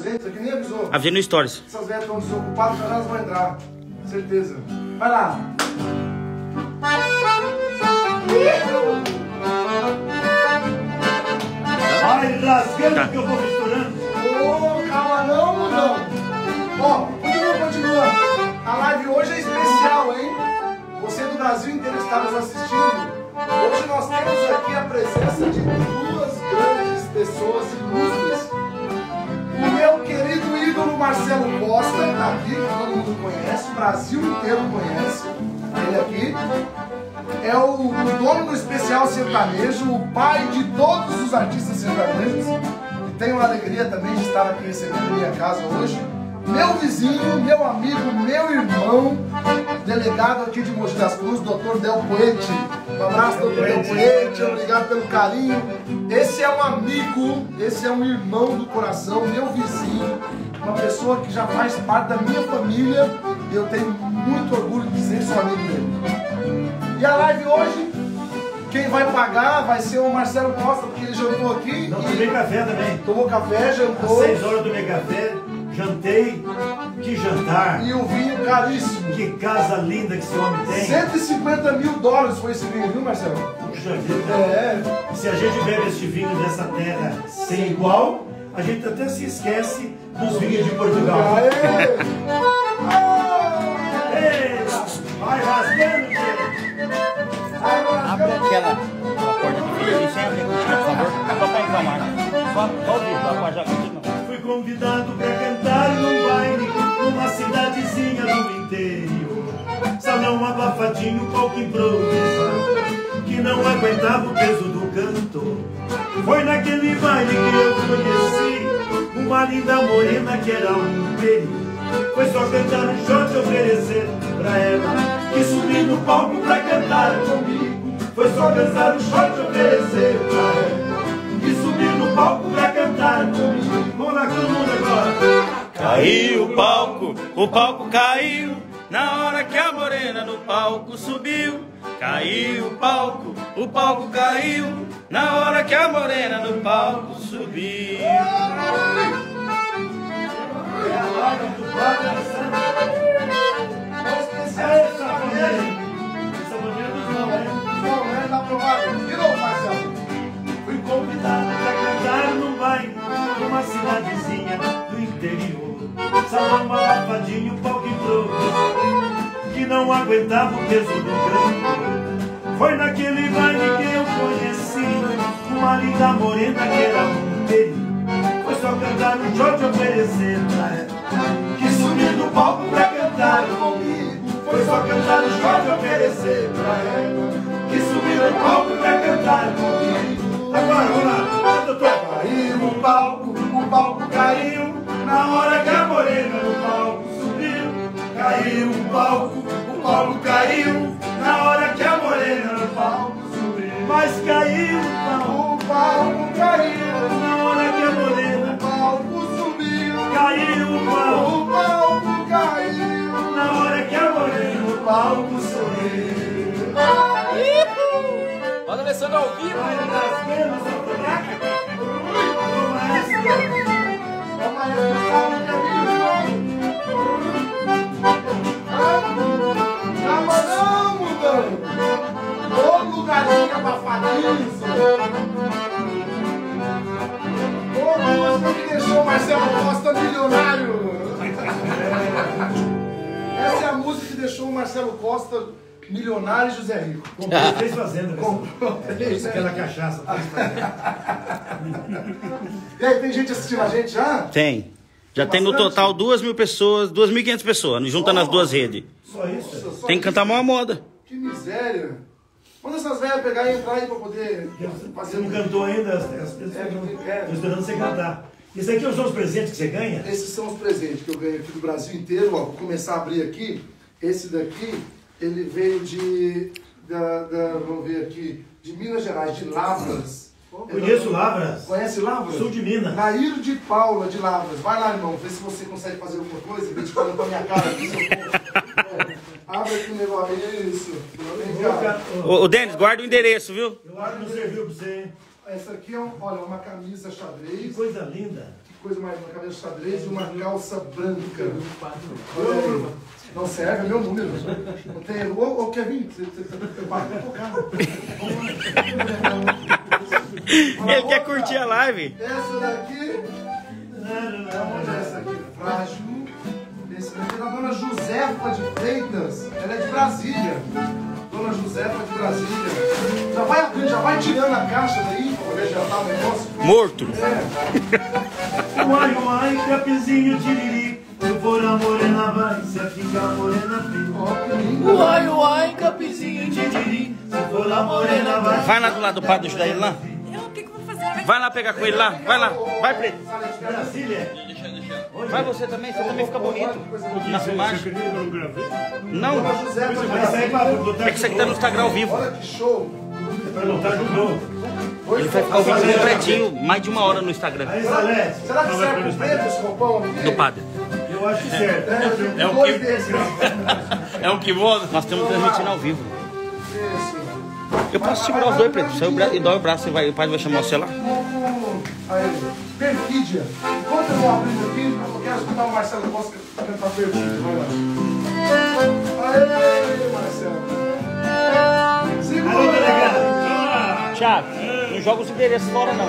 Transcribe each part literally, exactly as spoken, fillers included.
presente, isso aqui nem avisou. Avisei no Stories. Essas velhas estão desocupadas, já elas vão entrar. Certeza. Vai lá. Vai rasgando tá. Que eu vou misturando. Ô, oh, calma não, não. Ó, continua, continua. A live hoje é especial, hein? Você do Brasil inteiro está nos assistindo. Hoje nós temos aqui a presença de duas grandes pessoas ilustres. O meu querido ídolo Marcelo Costa está aqui, que todo mundo conhece, o Brasil inteiro conhece. Ele aqui é o, o dono do especial sertanejo, o pai de todos os artistas sertanejos. E tenho a alegria também de estar aqui recebendo minha casa hoje. Meu vizinho, meu amigo, meu irmão, delegado aqui de Mogi das Cruzes, doutor Del Poete. Um abraço, doutor Del Poete, obrigado pelo carinho. Esse é um amigo, esse é um irmão do coração, meu vizinho, uma pessoa que já faz parte da minha família e eu tenho muito orgulho de dizer que sou amigo dele. E a live hoje, quem vai pagar vai ser o Marcelo Costa, porque ele jantou aqui. Não, tomei café também. Tomou café, jantou. Às seis horas tomei café. Jantei, que jantar. E o vinho caríssimo. Que casa linda que esse homem tem. cento e cinquenta mil dólares foi esse vinho, viu, Marcelo? Puxa vida. É. Se a gente bebe este vinho dessa terra sem igual, a gente até se esquece dos vinhos de Portugal. Aê! Ei, vai rasgando, gente. Abre aquela, aquela porta que fica ali sem abrir, por favor. Só para reclamar. Só, só o vídeo, lá, já continua. Fui convidado pra cantar num baile, numa cidadezinha do interior. Salão abafadinho, palco improvisado, que não aguentava o peso do cantor. Foi naquele baile que eu conheci uma linda morena que era um perigo. Foi só cantar um shot e oferecer pra ela, que subi no palco pra cantar comigo. Foi só cantar um shot e oferecer pra ela, que subi no palco pra cantar comigo. Vamos lá, todo mundo agora. Caiu o palco, o palco caiu, na hora que a morena no palco subiu. Caiu o palco, o palco caiu, na hora que a morena no palco subiu. É a live do Padre Essa maneira, essa maneira dos não, né? Não, né? Tá aprovado. De novo, Marcelo. Fui convidado pra cantar num baile, numa cidadezinha do interior. Salão abafadinho, palco improvisado, que não aguentava o peso do canto. Foi naquele baile que eu conheci uma linda morena que era um perigo. Foi só cantar no shot e oferecer pra ela, que subiu no palco pra cantar comigo. Foi só cantar no shot e oferecer pra ela, que subiu no palco pra cantar comigo. Agora, vamos lá, doutor. Caiu o palco, o palco caiu, na hora que a morena no palco subiu. Caiu o palco, o palco caiu, na hora que a morena no palco subiu. Mas caiu o palco, caiu, na hora que a morena no palco subiu. Caiu o palco, o palco caiu, na hora que a morena no palco subiu. Olha, Alessandro ao vivo. Vai rasgando essa boneca. O maestro, É o maestro Gustavo Camilo. Calma não, mudando. Ô lugarzinho abafadinho. Ô música que deixou o Marcelo Costa milionário. Essa é a música que deixou o Marcelo Costa milionário e José Rico. comprei três fazendas. Comprou três, né? Aquela cachaça. E aí, tem gente assistindo a gente já? Tem. Já tem no total duas mil pessoas, duas mil e quinhentas pessoas, juntando as duas redes. Só isso? Nossa, só Tem que cantar isso? uma moda. Que miséria. Manda essas velhas pegar e entrar aí pra poder Você fazer não cantou ainda, as, as pessoas É, estão é. esperando você cantar. Isso aqui são os presentes que você ganha? Esses são os presentes que eu ganho aqui do Brasil inteiro. Ó, vou começar a abrir aqui. Esse daqui, ele veio de... Da, da, vamos ver aqui. De Minas Gerais, de Lavras. Conheço Lavras. Conhece Lavras? Sul de Minas. Nair de Paula, de Lavras. Vai lá, irmão. Vê se você consegue fazer alguma coisa. Em vez de ficar olhando pra minha cara aqui, seu povo. É. Abre aqui o negócio. Isso. Vem cá. Ô, ô Denis, guarda o endereço, viu? Eu acho que não serviu pra você, hein? Essa aqui é um, olha, uma camisa Que xadrez. coisa linda. Que coisa mais, uma camisa xadrez e uma calça branca. Olha aí. Não serve, é meu número. Não tem. Ô, ô Kevin, você para pra tocar. Ele quer curtir a live. Essa daqui. Onde é essa aqui? Frágil. Esse daqui é da dona Josefa de Freitas. Ela é de Brasília. Dona Josefa de Brasília. Já vai, já vai tirando a caixa daí, pra poder jantar o negócio. Morto. É. Uai, uai, capizinho tiriri. Se for a morena vai, se ficar morena fica. Ó, que lindo. Uai, uai, capizinho tiriri. Se for a morena vai. Vai lá do lado do padre ajudar ele lá. Eu, o que que eu vou fazer? Vai lá pegar com ele lá. Vai lá. Vai, Preto. Brasília. Vai você também. Você também fica bonito. Na filmagem. Não. Dona Josefa de Vai sair pra Brasília. botar É que isso aqui tá no Instagram ao vivo. Olha que show. pra botar de novo. Ele vai ficar ouvindo completinho, mais de uma hora no Instagram. Aí, Salete. Será que serve pro preto esse roupão aqui? Do padre. Eu acho certo. É, É o dois que- desses. É um que voa. Nós estamos transmitindo ao vivo. Isso. Eu posso segurar os dois, Preto. Sai o braço e dói o braço e vai, o padre vai chamar você lá. Aí, Perfídia. Enquanto eu vou abrindo aqui, eu quero escutar o Marcelo Costa cantar Perfídia. Vai lá. Aê, Marcelo. Alô, Segura. delegado. Thiago, não joga os endereços fora, não.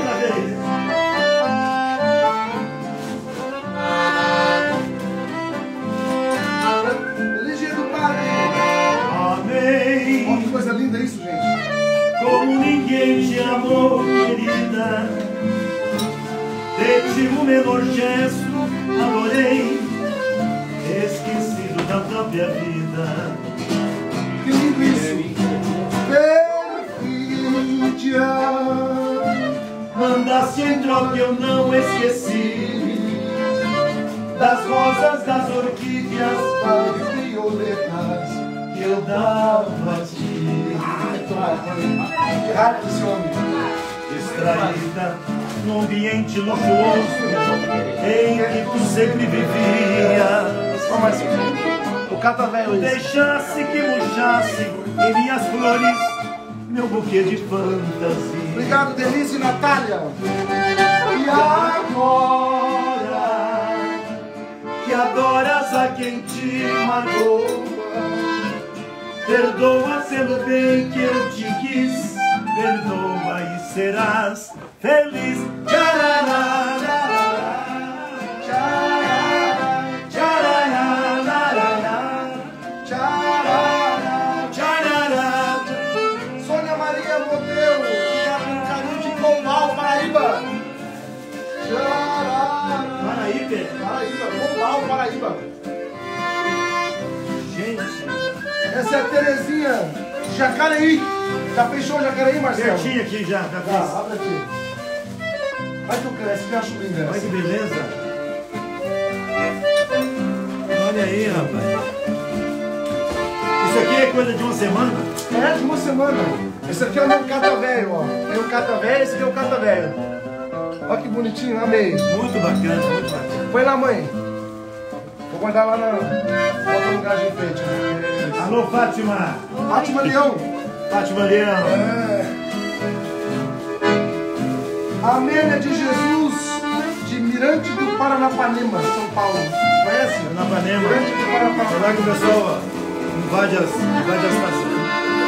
Ligia do Padre. Amém. Olha que coisa linda isso, gente. Como ninguém te amou, querida. Desde o menor gesto, adorei. Esquecido da própria vida. Que lindo isso. Perfídia. Mandasse em troca, eu não esqueci. Das rosas, das orquídeas, Das violetas. que eu dava a ti. Que rápido esse homem. Distraída num ambiente luxuoso em que tu sempre vivias. Ó, Marcelo. O cata velho isso. Deixasse que murchasse em minhas flores meu buquê de fantasia. Obrigado, Denise e Natália. E agora que adoras a quem te magoa, perdoa pelo bem que eu te quis, perdoa e serás feliz. Tchararara, tchararara, tchararara, Tcharará. tchararara. Sônia Maria Modelo, obrigado pelo carinho de Pombal, Paraíba. Tcharará. Paraíba, Paraíba, Pombal, Paraíba. gente, Essa é a Terezinha de Jacareí. Já fechou o Jacareí, Marcelo? pertinho aqui já, já Tá, fiz. abre aqui. Vai que eu cresço, que eu acho linda Olha essa. que beleza. Olha aí, rapaz. Isso aqui é coisa de uma semana? É de uma semana. Esse aqui é o meu cata velho, ó. Tem o cata velho, esse aqui é o cata velho. Olha que bonitinho, amei. Muito bacana, muito bacana. Põe lá, mãe. Vou guardar lá na. Bota no lugar de enfeite. Né? Alô, Fátima. Fátima Leão. Fátima Leão. É. Amélia de Jesus, de Mirante do Paranapanema, São Paulo. Conhece? Na Panema. Mirante do Olha Paranapanema. lá que o pessoal ó, invade as, invade as estações.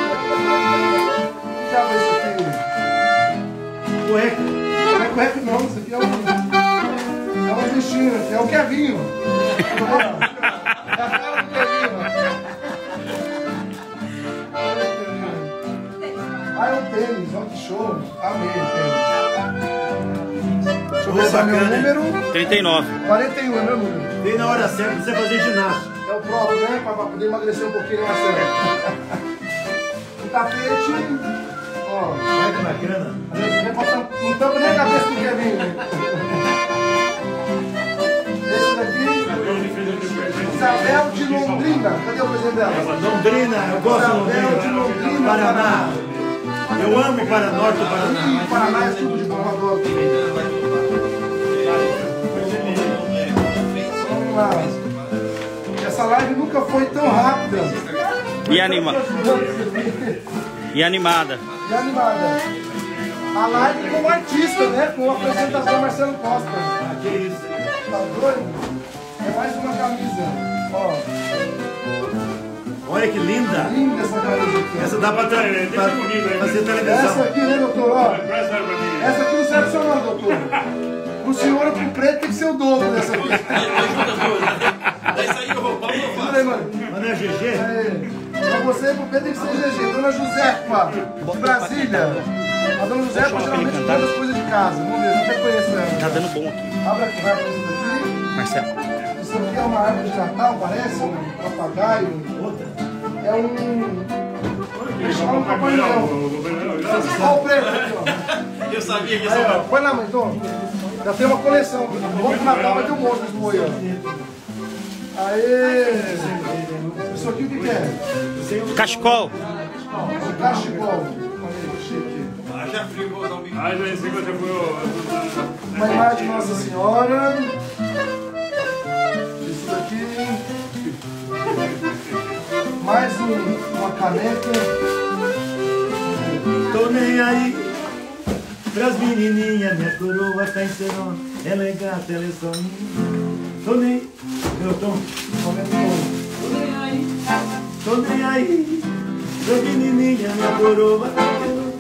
Que diabo é isso aqui? Cueca. Não é cueca não, isso aqui é um. É um bichinho, é o Kevinho. É a cara do Kevinho. Ah, é o tênis, olha que show. Amei o tênis. Deixa eu ver Ô, se é meu bacana, hein? número. trinta e nove. quarenta e um é meu número. Vem na hora certa pra você fazer ginástica. É o próprio, né? Pra poder emagrecer um pouquinho, né, Marcelo? O tapete, ó. Olha que bacana. Não tampa nem a cabeça do Kevin. Né? Esse daqui, Isabel de Londrina. Cadê o presente dela? Londrina, eu gosto de Isabel de Londrina. Londrina, Paraná. Eu amo o Paraná, do Paraná. Ih, Paraná é tudo de bom, adoro. Vamos lá. Essa live nunca foi tão rápida E, anima... e animada. e animada. A live com o artista, né? Com a apresentação Marcelo Costa. Que isso? Tá doido? É mais uma camisa. Ó. Olha que linda. Linda essa camisa aqui. Essa dá pra, pra, pra fazer televisão. Essa aqui, né, doutor? Ó. Essa aqui não serve pro senhor não, doutor. O senhor com preto tem que ser o dobro dessa aqui. Daí saiu o roupão, eu faço. Aí, mano. Mas não é G G? Aí. Pra você e pro Pedro tem que ser G G. Dona Josefa, de Brasília. A dona Josefa geralmente faz as coisas de casa. Vamos ver, eu até conheço ela. Tá dando bom aqui. Abre aqui, vai com isso daqui. Marcelo. Isso aqui é uma árvore de Natal, parece? Um papagaio. Outra. É um... É um Papai Noel. Olha o preto aqui, ó. Eu sabia que Aí, isso ó. Põe lá, mãe, Tom. Já tem uma coleção. Outro Natal vai ter um monte desse boi, ó. Aê! Isso aqui o que que é? Cachecol. Cachecol. Olha que chique. Ah, já frio, vou dar um bico. Ah, já em cima você foi o... Uma imagem de Nossa Senhora. Isso daqui. Mais um, uma caneca. Tô nem aí pras menininhas, minha coroa tá encerrando. Ela é gata, ela é só minha. Tô nem... Eu tô... Tô nem aí. Tô nem aí pras menininhas, minha coroa tá encerrando.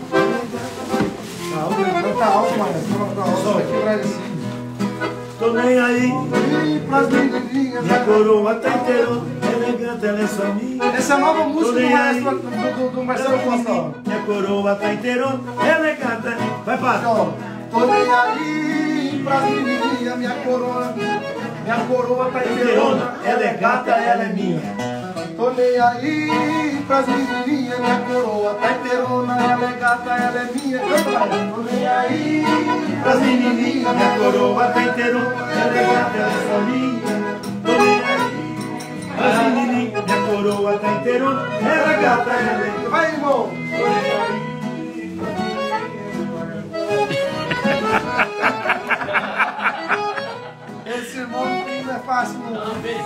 Canta alto, mano. Canta alto. Vai quebrar assim. Tô nem aí, E pras menininhas. minha coroa tá inteira, ela é gata, ela é só minha. Essa é a nova música do, nem aí. maestro, do, do, do Marcelo Costa, ó. Minha coroa tá inteira, ela é gata. Vai, Padre. Ó, tô nem aí pras menininhas, minha coroa. Minha coroa tá inteirona. Ela é gata, ela é minha. Tô nem aí pras menininhas, minha coroa tá inteirona. Ela é gata, ela é minha. Canta lá. Tô nem aí Pras menininhas, minha coroa tá inteira, ela é gata, ela é só minha. Tô nem aí. Pras menininhas, minha coroa tá inteira, ela é gata, ela é minha. Vai, irmão. Esse irmão não é fácil, não.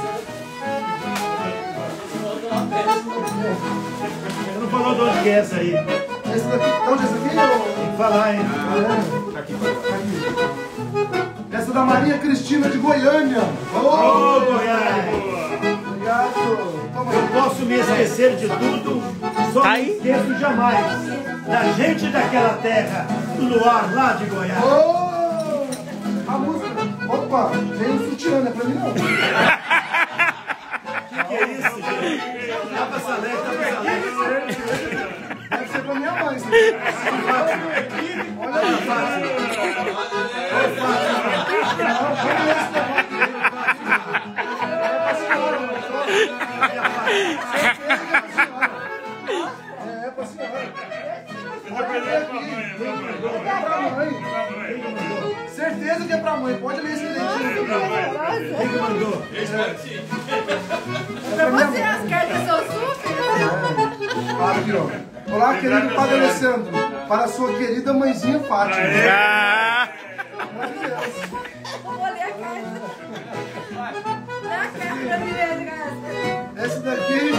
Eu não falou de onde que é essa aí. Esse daqui, onde é esse aqui? ô? Tem que falar, hein? É. Aqui. Essa da Maria Cristina de Goiânia. Ô, Ô, Goiás! obrigado. Toma Eu aí. posso me esquecer de tudo, só Tá não aí? esqueço jamais da gente daquela terra, do luar lá de Goiás. Ô, a música. Opa, tem um sutiã, não é pra mim não. Que é isso, gente? Dá pra saber, dá pra saber. Deve ser pra minha mãe. Isso aqui. Olha aí, Fátima. Ô, Fátima. Não, olha esse negócio. É pra senhora, mãe. É pra senhora. Pode ler aqui. É pra mãe. Certeza que é pra mãe. Pode ler esse leitinho. Quem que mandou? Eu espero que sim. É pra minha Você mãe. as cartas são suas? Fala aqui, ó. Olá, querido Padre Alessandro. Para a sua querida mãezinha Fátima. Ah, Vou ler a carta. Dá a carta pra mim ler, cara. Esse daqui.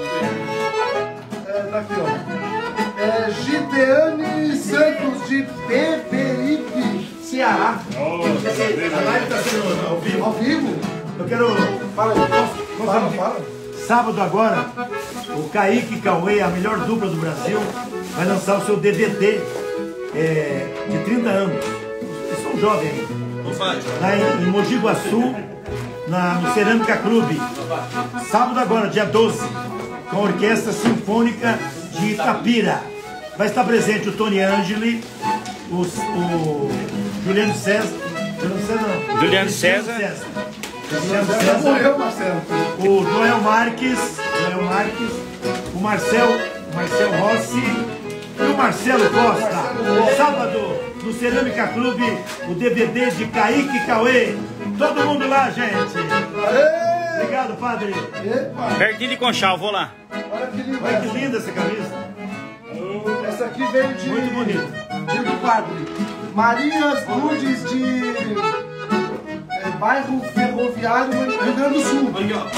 É, daqui, ó. É Gideane Santos de Beberibe, Ceará. A live tá sendo ao vivo. Ao vivo? Eu quero... Fala aí. Fala, fala. Sábado agora, o Kaique Cauê, a melhor dupla do Brasil, vai lançar o seu D V D é, de trinta anos. Eles são jovens ainda. não faz. Lá em, em Mogi Guaçu, na, no Cerâmica Clube. Sábado agora, dia doze, com a Orquestra Sinfônica de Itapira. Vai estar presente o Tony Angeli, o, o Juliano César. Juliano César não. Juliano César. Juliano Já César. morreu, Marcelo. O Noel Marques, Noel Marques, o Marcel, Marcel Rossi e o Marcelo Costa. Sábado, no Cerâmica Clube, o D V D de Kaique Cauê. Todo mundo lá, gente. Aê! Obrigado, padre. Epa! Pertinho de Conchal, vou lá. Olha que linda. Olha que linda essa camisa. Essa aqui veio de... Muito bonita. De do padre. Marias Lourdes de... É, bairro Ferroviário, Rio Grande do Sul. Aqui, ó.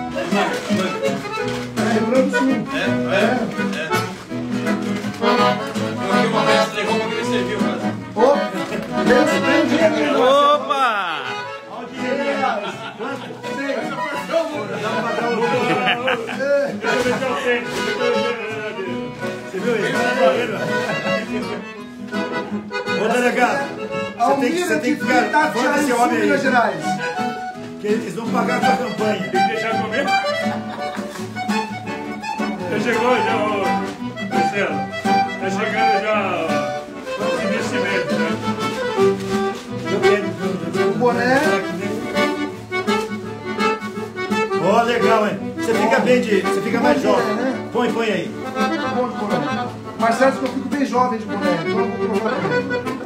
É, Rio Grande do Sul. É, é, é. Coloquei uma peça de roupa que me serviu, cara. Ô, Deus, tem um dia. Opa! Quanto? Sei. Dá pra pagar o Você viu isso? Ô, delegado, você tem que, você tem que ficar fora desse homem aí. Minas Gerais. Que eles vão pagar a sua campanha. Tem que deixar comer. Já chegou, já, ô, Marcelo. Tá chegando já os investimentos, né? O boné. Ó, oh, legal, hein? Você fica bem de... Você fica mais Bom boné, jovem. né? Põe, põe aí. Bom de boné. Marcelo, que eu fico bem jovem de boné. Então eu vou provar também.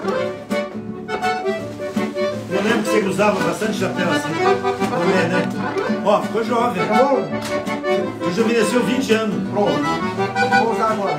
Eu lembro que você usava bastante chapéu assim. Boné, né? Ó, ficou jovem. Tá bom? Rejuvenesceu vinte anos. Pronto. Vou usar agora.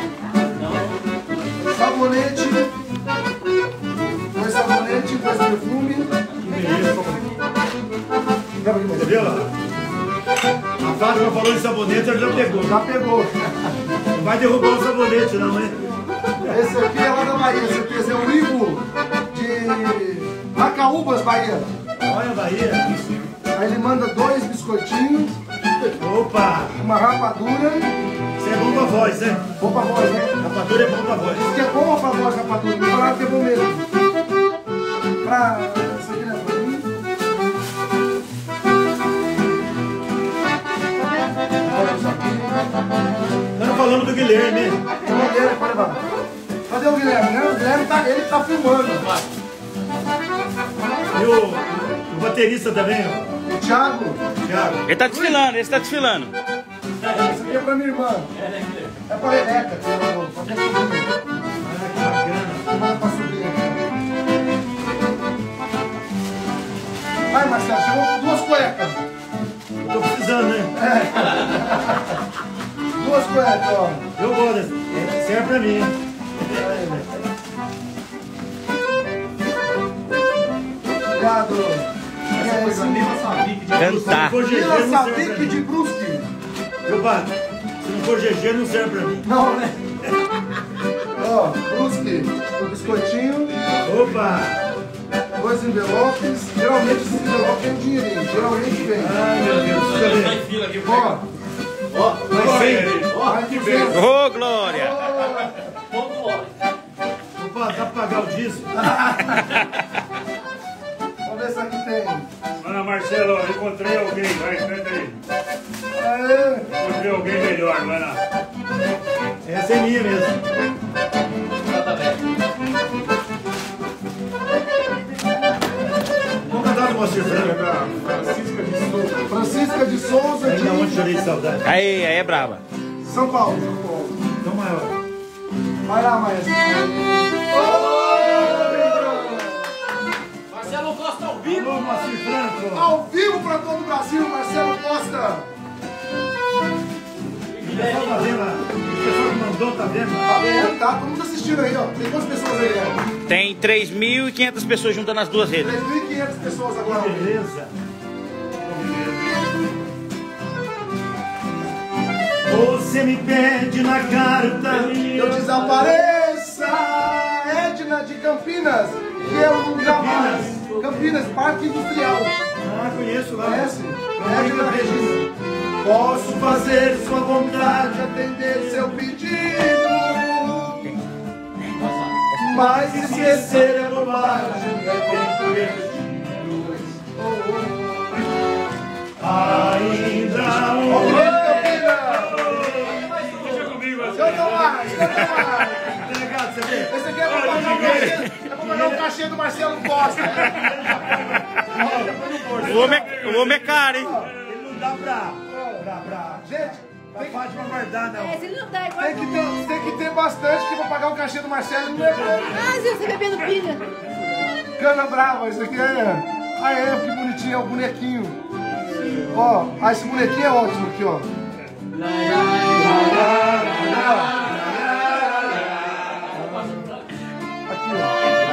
Sabonete. Dois sabonete, dois perfume. Que beleza. Você viu lá? A Fátima falou de sabonete, ela já pegou. Já pegou. Não vai derrubar o sabonete, não, hein? Esse aqui é lá da Bahia. Esse aqui é o Ivo de Macaúbas, Bahia. Olha a Bahia. Aí ele manda dois biscoitinhos, Opa! uma rapadura. Isso é bom pra voz, né? Bom pra voz, né? Rapadura é bom pra voz. Isso que é bom pra voz, rapadura. Me falaram que é bom mesmo. Pra... Isso aqui não é pra mim. Olha isso aqui. Estamos falando do Guilherme, né? Tem uma dele, pode levar. Cadê o Guilherme? Né? O Guilherme tá, ele tá filmando. E o, o baterista também, ó. O Thiago. Thiago. Ele tá desfilando, ele está desfilando. Isso aqui é pra minha irmã. É pra Rebeca. Que ela falou. Pra minha sobrinha. Ah, que bacana. Manda pra sobrinha. Vai, Marcelo, chegou com duas cuecas. Eu tô precisando, né? Duas cuecas, ó. Eu vou, né? Serve pra mim, hein? Obrigado. Essa coisa Lima Sabique de Cantar. Se não for G G, Vila não serve pra Sabique mim. de Brusque. Meu padre, se não for G G, não serve pra mim. Não, né? Ó, Brusque. O biscoitinho. Opa! Dois envelopes. Geralmente esses envelopes tem um dinheirinho. Geralmente vem. Ai, meu Deus, deixa eu Tá ver. em fila aqui, Ó, ó. Vai ser. vai que vem. Ô, Glória! Ponto hora. Opa, dá pra pagar o diesel? Vamos ver se aqui tem. Ana Marcelo, eu encontrei alguém, vai, espera aí. Aê. Encontrei alguém melhor, vai lá. Essa é minha mesmo. Vamos cantar do Moacir Franco. Francisca de Souza. Francisca de Souza Ainda ontem de chorei de saudade. Aí, aí é braba. São Paulo. São Paulo. Então, maior. Vai lá, maestro. Marcelo Costa ao vivo. Alô, Moacir Franco. Ao vivo para todo o Brasil, Marcelo Costa. O pessoal tá vendo, a- o pessoal que mandou tá vendo. Tá vendo? Tá todo mundo assistindo aí, ó. Tem quantas pessoas aí, ó? Tem três mil e quinhentas pessoas juntas nas duas redes. três mil e quinhentas pessoas agora. Que beleza. Você me pede na carta. Eu desapareça, Edna de Campinas, que eu nunca mais. Campinas, Parque Industrial. Ah, conheço lá. Conhece? Edna Regina. Posso fazer sua vontade, atender seu pedido, mas esquecer é bobagem, é tempo perdido. Ainda Ô, um. Campinas! Deixa comigo, Eu assim. não mais, eu não mais. Delegado, você vê? Esse aqui é pra pagar o cachê, é pra pagar o cachê do Marcelo Costa. O homem, o homem é caro, hein? Ele não dá pra. pra. pra. Gente, pra tem que, Fátima guardar, não. É, se ele não dá igual. tem que ter, tem que ter bastante que pra pagar o cachê do Marcelo. Não é Ah, se você bebendo pilha. cana brava, isso aqui é. Ah, é, que bonitinho, é o bonequinho. Ó, ah, esse bonequinho é ótimo aqui, ó. Aqui, ó.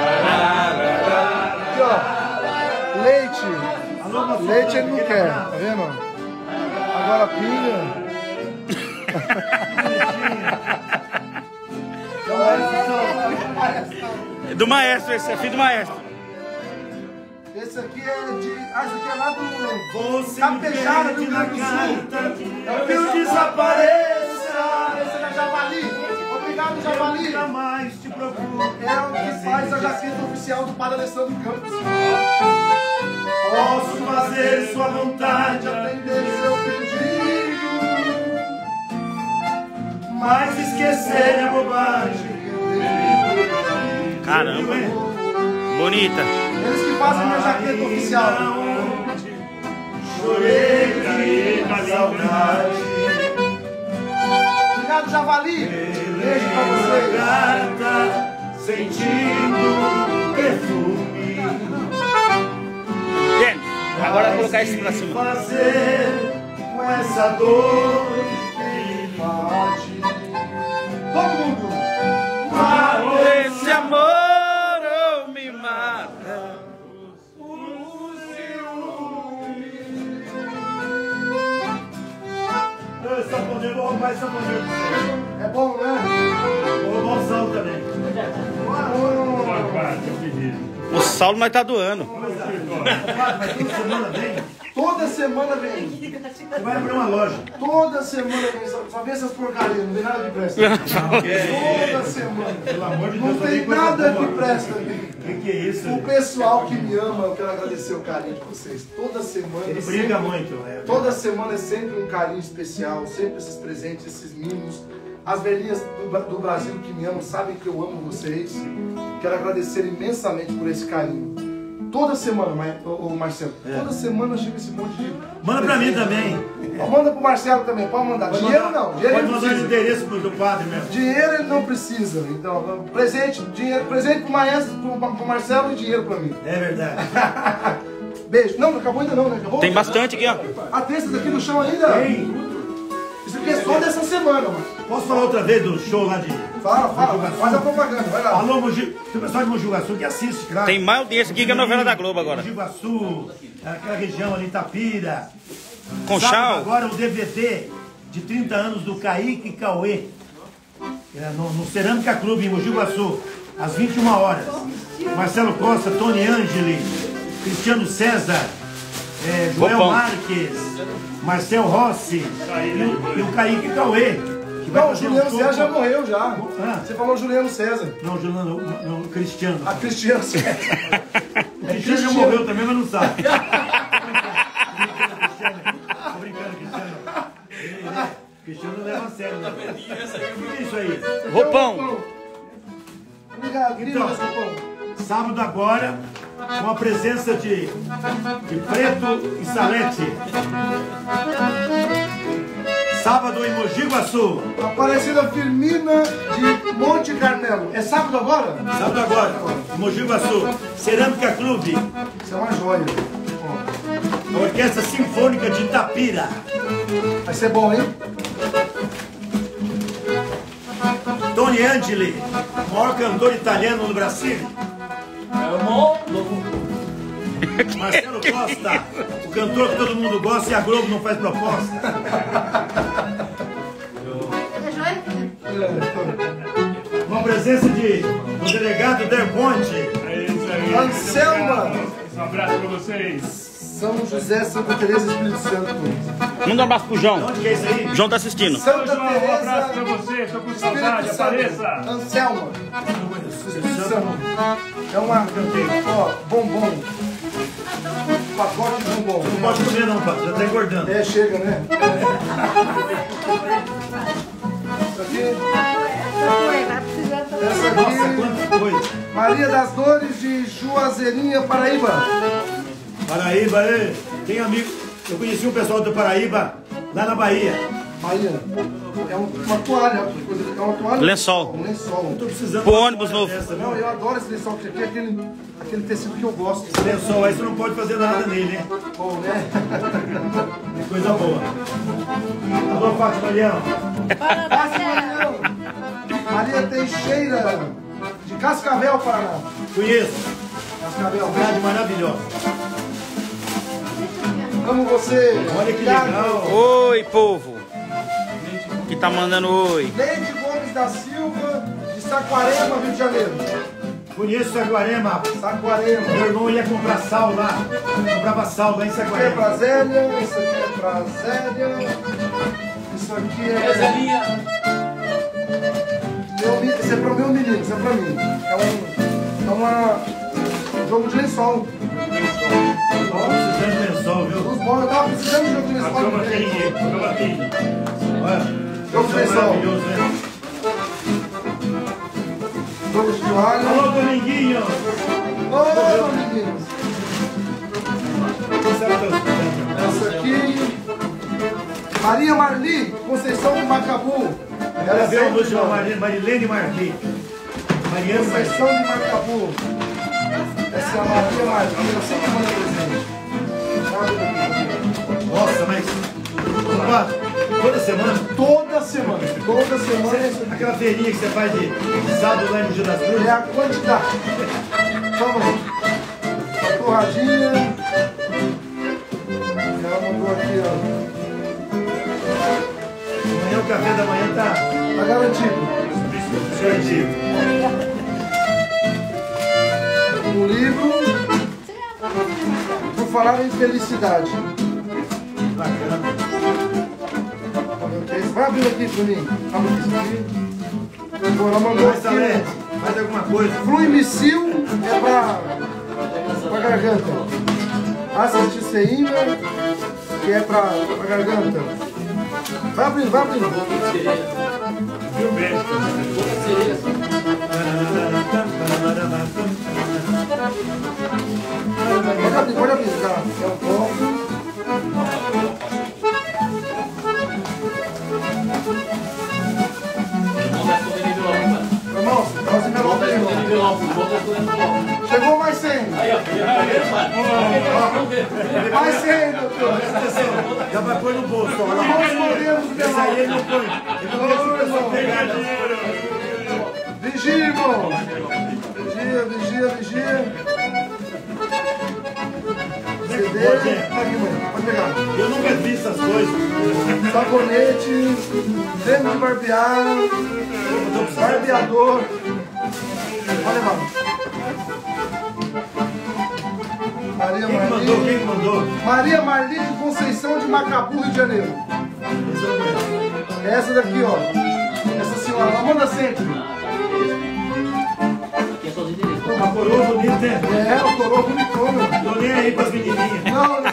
Aqui, ó. Leite. Leite ele não quer, tá vendo? Agora pinga. Do maestro, esse é filho do maestro. Esse Esse aqui é de. Ah, esse aqui é lá do. Você Capejara, me do Rio pede na Grande do Sul. carta, É o que eu pessoal- desapareça. Esse é da Javali. Obrigado, Javali. Nunca mais te procuro. É o que faz a jaqueta oficial do Padre Alessandro Campos. Posso fazer sua vontade, Atender seu pedido, mas esquecer é bobagem. Caramba, bonita. eles que fazem minha jaqueta oficial. Chorei de saudade. Obrigado, Javali. Beijo pra vocês. Carta, sentindo perfume. Gente, agora eu vou colocar isso pra cima. Fazer com essa dor Que bate. Todo mundo. Esse amor oh, me mata. Esse saponeiro, vou roubar esse saponeiro. É bom, né? Vou roubar o sal também. O Saulo nós tá doando. Mas toda semana vem. Toda semana vem. Você vai abrir uma loja. Toda semana vem. Só, só vê essas porcarias. Não tem nada que presta. Toda semana. Pelo amor de Não Deus, tem coisa nada boa. que presta aqui. O que, que é isso? O pessoal que me ama, eu quero agradecer o carinho de vocês. Toda semana. Ele sempre- briga muito. É. Toda semana é sempre um carinho especial, sempre esses presentes, esses mimos. As velhinhas do, Bra- do Brasil que me amam sabem que eu amo vocês. Quero agradecer imensamente por esse carinho. Toda semana, Mar- ô, ô, Marcelo, toda semana chega esse monte de. Manda pra mim também. Ó, manda pro Marcelo também, pode mandar. Pode Dinheiro mandar- não, dinheiro Pode ele mandar o precisa. endereço pro do padre mesmo. Dinheiro ele não precisa. Então, presente, dinheiro, presente pro Maestro, pro, pro Marcelo e dinheiro pra mim. É verdade. Beijo. Não, não acabou ainda não, né? Acabou? Tem bastante aqui, ó. Ah, tem esses aqui no chão ainda? Tem. Isso aqui é só dessa semana, mano. Posso falar outra vez do show lá de... Fala, fala, faz a propaganda, vai lá. Alô, Mogi... Tem o pessoal de Mogi Guaçu que assiste, claro. Tem mais audiência aqui que a novela da Globo agora. Mogi Guaçu, aquela região ali, Itapira. Conchal. Sábado agora o D V D de trinta anos do Kaique e Cauê. É, no, no Cerâmica Clube, em Mogi Guaçu, às vinte e uma horas. Marcelo Costa, Tony Angeli, Cristiano César, é, Joel Opão. Marques, Marcel Rossi e o, e o Kaique e Cauê. Que vai Não, o fazer Juliano um show César já com- morreu já. Ah. Você falou Juliano César. Não, Juliano, não, não, Cristiano. A Cristiano César. Cristiano já morreu também, mas não sabe. Tô brincando, Cristiano. Ele, né? Cristiano não leva a sério. Né? O que é isso aí? Roupão. Obrigado, querido. Então. Roupão. Sábado agora, com a presença de, de Preto e Salete. Sábado em Mogi Guaçu. Aparecida Firmina de Monte Carmelo. É sábado agora? Sábado agora, em Mogi Guaçu. Cerâmica Clube. Isso é uma joia. Ó, A Orquestra Sinfônica de Itapira. vai ser bom, hein? Tony Angeli, o maior cantor italiano do Brasil. Marcelo Costa, o cantor que todo mundo gosta e a Globo não faz proposta. Com a presença de o delegado Der Ponte. É isso aí. Anselma. Um abraço pra vocês. São José, Santa Teresa e Espírito Santo. Manda um abraço pro João. Onde que é isso aí? O João tá assistindo. Santa João, um abraço pra Teresa, você. Tô com saudade. Espírito Apareça. Santo. Anselma. Espírito Santo. É uma, ó, bombom. Pacote de bombom. Não pode comer não, pai. Já tá engordando. É, chega, né? Isso aqui, Vai precisar também. essa Nossa, aqui, quanta coisa. Maria das Dores de Juazeirinha, Paraíba. Paraíba, é. Tem amigo. Eu conheci um pessoal do Paraíba, lá na Bahia. Maria, é um- uma toalha, é uma toalha. Lençol. Um lençol. Tô precisando. Pro de uma ônibus toalha novo. dessa, Não, viu? eu adoro esse lençol, porque aqui é aquele, aquele tecido que eu gosto. Esse lençol aí você não pode fazer nada nele, hein? Bom, né? Que coisa boa. Alô, Fátima Leão. Maria Teixeira, de Cascavel, Paraná. Conheço. Cascavel, Cidade maravilhosa. amo você. Olha que Obrigado. legal. Oi, povo. Que tá mandando oi. Leide Gomes da Silva, de Saquarema, Rio de Janeiro. Conheço Saquarema. Saquarema. Meu irmão ia comprar sal lá. Comprava sal lá em Isso aqui é Saquarema. pra Zélia, isso aqui é pra Zélia. Isso aqui É é. Zelinha. Meu, esse é pro meu menino, isso é pra mim. É um. É uma. Um jogo de lençol. Ó, precisando de lençol, viu? Os bons, eu tava precisando de jogo de A lençol. cama tem, a cama tem. Olha. Jogo de lençol. Maravilhoso, né? Jogo de toalha. Alô, Dominguinho! Ô, meninos. Essa aqui. Maria Marli, Conceição do Macabu. Ela veio sempre no chama nova. Marilene Marli. Mariana Marli. Conceição de Macabu. Essa é a Maria Marli. Eu sempre mando presente. Nossa, mas. Compadre, toda semana? Toda semana. Toda semana. é isso aqui. Aquela feirinha que você faz de, de sábado lá em Mogi das Cruzes? É a quantidade. Vamos lá. A torradinha. Ela mandou aqui, ó. Amanhã o café da manhã tá Tá garantido. garantido. Um livro. Por falar em felicidade. Bacana. Vai abrindo aqui pra mim. Abre isso aqui. Agora mandou Mais aqui. talento, faz alguma coisa. Fluimicil é pra, pra garganta. Aceticina, que é pra, pra garganta. Vai abrindo, vai abrindo. Viu bem? Pode abrir, pode abrir, cara. É um copo. Irmão, traz envelope aí, irmão. Chegou mais cem. Aí, ó. Mais cem, doutor. Já vai pôr no bolso. Nós vamos correr os Esse aí ele envelopes. não põe. Ele não deixa o pessoal pegar. Não. Vigia, irmão. Vigia, vigia, vigia. C D. Aqui, mãe. Pode pegar. Eu nunca vi essas coisas. Sabonete. Creme de barbear. Barbeador. Pode levar. Maria Quem que mandou? Marli. Quem que mandou? Maria Marli de Conceição de Macabu, Rio de Janeiro. Esse eu não conheço. Essa daqui, ó. Essa senhora, ela manda sempre. Uma coroa bonita, né? É, o coroa bonitona. Tô nem aí pras menininhas. Não.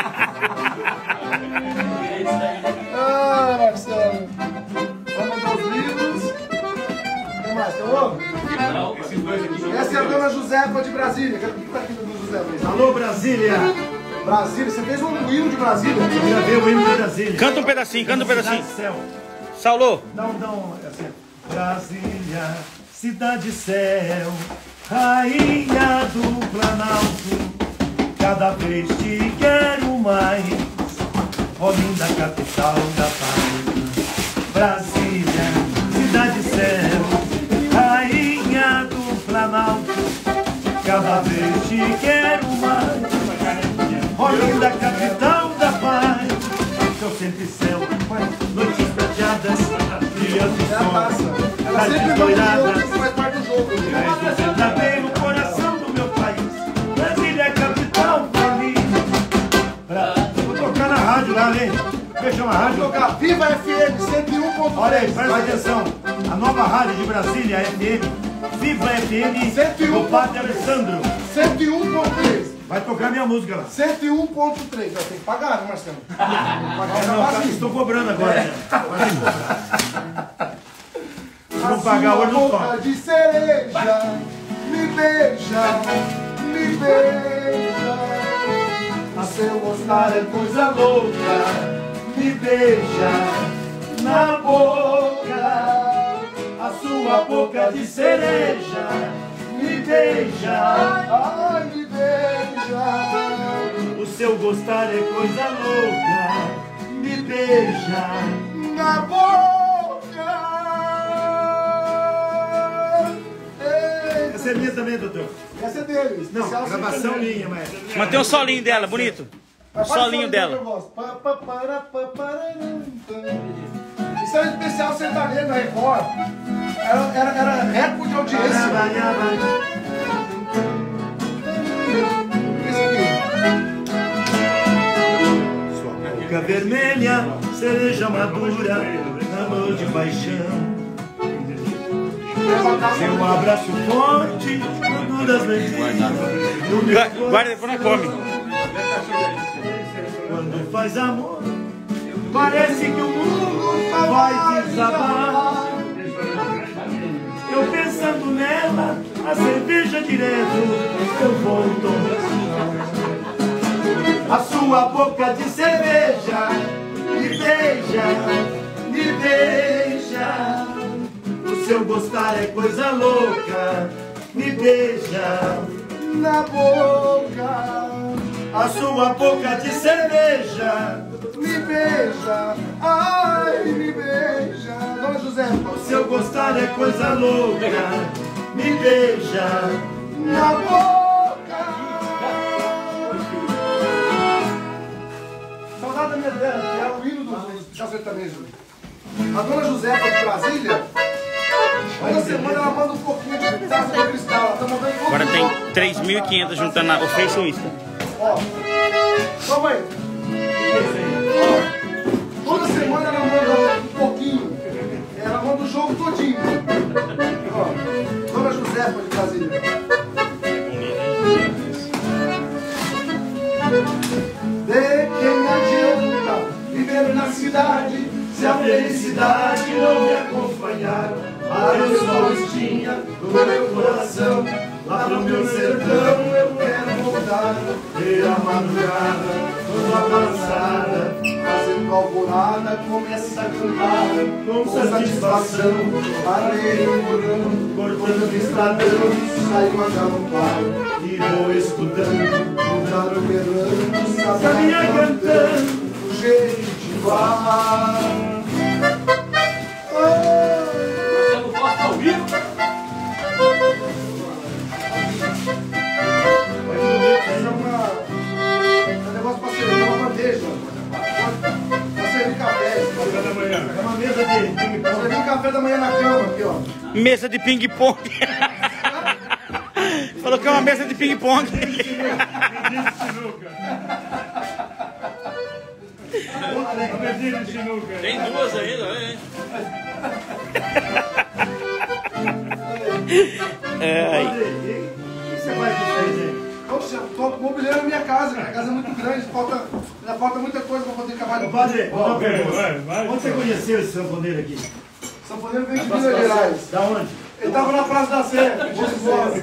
Ah, Marcelo. Vamos mandar os livros. Tem mais? Tem outro? Essa é a dona Josefa de Brasília. O que tá aqui, dona Josefa? Alô, Brasília. Brasília, você fez um hino de Brasília? Eu gravei o hino de Brasília. Canta um pedacinho, canta um pedacinho. Cidade Céu. Saulo. Não, não, assim. Brasília, cidade céu, rainha do Planalto, cada vez te quero mais, ó linda capital da paz. Brasília, cidade céu, rainha do Planalto, cada vez te quero mais, ó linda capital da paz. Seu sempre céu, noites prateadas, brilhando É a taça. sol, Ela sempre tardes manda o doiradas. jogo, faz parte do jogo. Tá bem no coração do meu país. Brasília é capital feliz. Pra... Vou tocar na rádio lá, hein? Fechou uma Vou rádio. tocar Viva F M cento e um ponto três. Olha aí, presta atenção. A nova rádio de Brasília, a F M. Viva F M cento e um do Padre Alessandro. cento e um ponto três. Vai tocar minha música lá. cento e um ponto três. Vai ter que pagar, né, Marcelo? Pagar Não, essa não, vazia. estou cobrando agora. né? Vai cobrar. Se A não pagar sua hoje, não boca toca. de cereja me beija, me beija. A seu gostar é coisa louca, me beija na boca. A sua boca de cereja me beija, ai, me beija. O seu gostar é coisa louca. Me beija. Na boca. Ei. Essa é minha também, doutor. Essa é dele. Não, especial gravação sertanejo. minha, mas... Mantém o solinho dela, bonito. Mas O faz solinho dela. que eu gosto. Pa, pa, para, pa, pararam, pam. Isso é um especial sertanejo na Record. Era, era, era recorde de audiência. Esse aqui. Boca vermelha, cereja madura, amor de paixão. Seu abraço forte, duras lentilhas. Guarda, depois não come. Quando faz amor, parece que o mundo vai desabar. Eu pensando nela, a cerveja direto, eu vou tomar. A sua boca de cerveja me beija, me beija. O seu gostar é coisa louca, me beija Na boca, a sua boca de cerveja. me beija, ai, me beija. Dona José, O seu gostar é coisa louca, me beija. na boca. Saudade da minha terra, que é o hino do chá sertanejo. A Dona Josefa de Brasília, toda semana ela manda um pouquinho de taça de cristal. Ela tá mandando todo Agora mundo. tem três mil e quinhentos juntando na- o Face e o Insta. Ó, toma aí. Ó, toda semana ela manda um pouquinho. Ela manda o jogo todinho. Ó, Dona Josefa de Brasília. De que me adianta viver na cidade se a felicidade não me acompanhar? Vários solos tinha no meu coração, lá pro meu sertão eu quero voltar. Ver a madrugada toda avançada, fazendo alvorada, começa a cantar com satisfação. Parei no porão, cortando estradão, saio a galoppar e vou estudando, o galo berrando, sabia cantando, o jeito de falar. Marcelo Costa ao vivo. Essa é uma... É um negócio pra servir, é uma bandeja. Pra servir café. Café da manhã. É uma mesa de ping-pong. Pra servir café da manhã na cama, aqui, ó. Mesa de ping-pong. Falou que é uma mesa de ping-pong. Menino de sinuca. Uma mesinha de sinuca. Tem duas ainda, hein? É, aí. Padre, e o que você vai fazer? Oxe, eu tô mobiliando a minha casa. Minha casa é muito grande, falta, ainda falta muita coisa pra poder acabar de Ô, Padre, vou dar uma Vai, pergunta. vai, vai. Onde você conheceu esse sanfoneiro aqui? Sanfoneiro veio de Minas Gerais. Da onde? Ele tava na Praça da Sé, de Lisboa.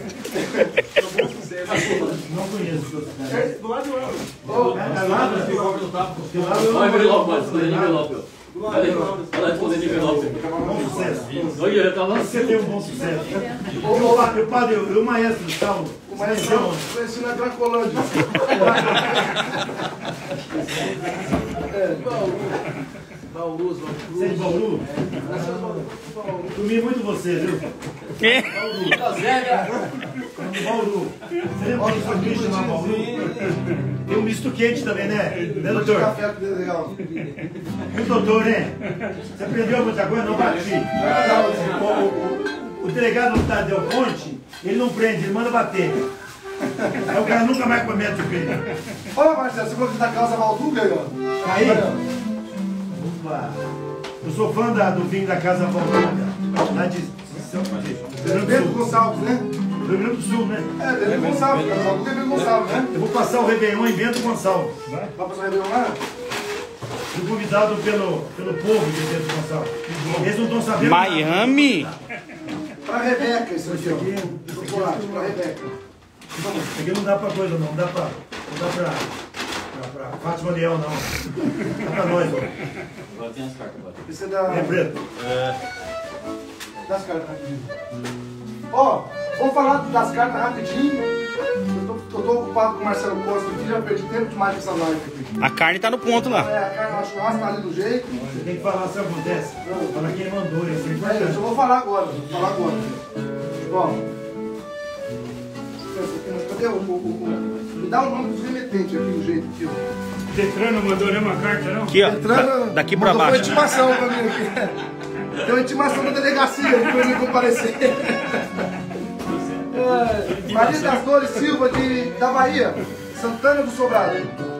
Não conheço. É, do lado de lá. Ô, é lá? Vai envelope, vai responder de envelope. Vai lá responder de envelope. Bom sucesso. Olha, ele tá lá. Você tem um bom sucesso. Ô, padre, o padre, o maestro do salmo, O maestro conheci na Cracolândia. Bauru, você é de Bauru? Dormi muito você, viu? É. Bauru. Você lembra que foi bicho chamar Bauru? Tem um misto quente também, né? Né, doutor? Café que legal. E o doutor, né? Você aprendeu muita coisa? Não bati. O, o, o delegado do Tadeu Ponte, ele não prende, ele manda bater. Aí o cara nunca mais comete o crime. Olha, Marcelo, você falou que tá casa Valduga aí, ó. Aí? Opa! Eu sou fã da, do vinho da Casa Valduga. Lá de São Rio Bento Gonçalves, né? Rio Grande do Sul, né? É, Bento Gonçalves, casa Valduga é Bento Gonçalves, né? Eu vou passar o Réveillon em Bento Gonçalves. Vai passar o Réveillon lá? Fui convidado pelo, pelo povo de Bento Gonçalves. Eles não estão sabendo nada. Miami? Pra Rebeca, isso aqui, ó. Chocolate, pra Rebeca. Isso aqui não dá pra coisa, não. Não dá pra, não dá pra, pra, pra Fátima Leão, não. Dá pra nós, ó. Agora tem as cartas, vai. Isso é da... É preto. Das cartas rapidinho. Ó, vamos falar das cartas rapidinho. Eu tô, eu tô ocupado com o Marcelo Costa aqui, já perdi tempo demais com essa live aqui. A carne tá no ponto lá. É, a carne na churrasco tá ali do jeito. Você tem que falar se acontece. Fala quem mandou, isso é É isso, eu importante. vou falar agora, vou falar agora. Ó. Cadê o, o, o, o... Me dá o nome dos remetentes aqui, o jeito aqui, ó. Detran não mandou nenhuma carta, não? Aqui, ó. Entrando, da- Daqui pra mandou baixo. uma intimação pra mim aqui. Deu uma intimação da delegacia pra mim comparecer. Uh, Maria das Dores Silva, de, da Bahia. Santana do Sobrado.